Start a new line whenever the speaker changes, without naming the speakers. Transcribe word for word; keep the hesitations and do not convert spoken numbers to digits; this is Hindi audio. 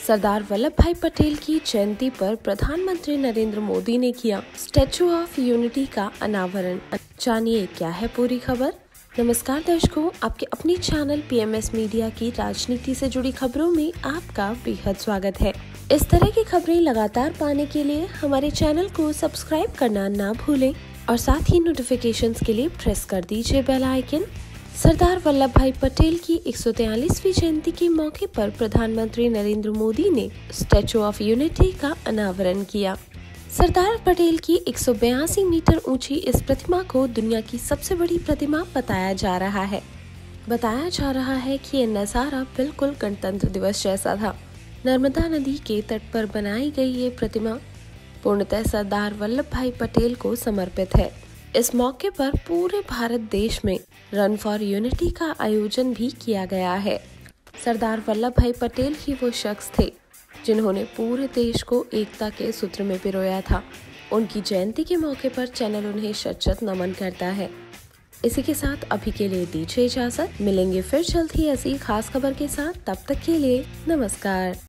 सरदार वल्लभ भाई पटेल की जयंती पर प्रधानमंत्री नरेंद्र मोदी ने किया स्टैचू ऑफ यूनिटी का अनावरण। जानिए क्या है पूरी खबर। नमस्कार दर्शकों, आपके अपनी चैनल पीएमएस मीडिया की राजनीति से जुड़ी खबरों में आपका बेहद स्वागत है। इस तरह की खबरें लगातार पाने के लिए हमारे चैनल को सब्सक्राइब करना ना भूलें और साथ ही नोटिफिकेशंस के लिए प्रेस कर दीजिए बेल आइकन। सरदार वल्लभ भाई पटेल की एक सौ तैंतालीसवीं जयंती के मौके पर प्रधानमंत्री नरेंद्र मोदी ने स्टैचू ऑफ यूनिटी का अनावरण किया। सरदार पटेल की एक सौ बयासी मीटर ऊंची इस प्रतिमा को दुनिया की सबसे बड़ी प्रतिमा बताया जा रहा है। बताया जा रहा है कि यह नजारा बिल्कुल गणतंत्र दिवस जैसा था। नर्मदा नदी के तट पर बनाई गई ये प्रतिमा पूर्णतः सरदार वल्लभ भाई पटेल को समर्पित है। इस मौके पर पूरे भारत देश में रन फॉर यूनिटी का आयोजन भी किया गया है। सरदार वल्लभ भाई पटेल ही वो शख्स थे जिन्होंने पूरे देश को एकता के सूत्र में पिरोया था। उनकी जयंती के मौके पर चैनल उन्हें शत शत नमन करता है। इसी के साथ अभी के लिए दीजिए इजाजत। मिलेंगे फिर जल्द ही ऐसी खास खबर के साथ। तब तक के लिए नमस्कार।